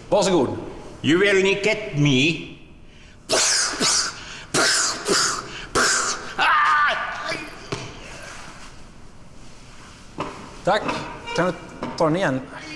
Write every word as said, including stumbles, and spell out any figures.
Varsågod. You will get me. Tack. Kan du ta den igen?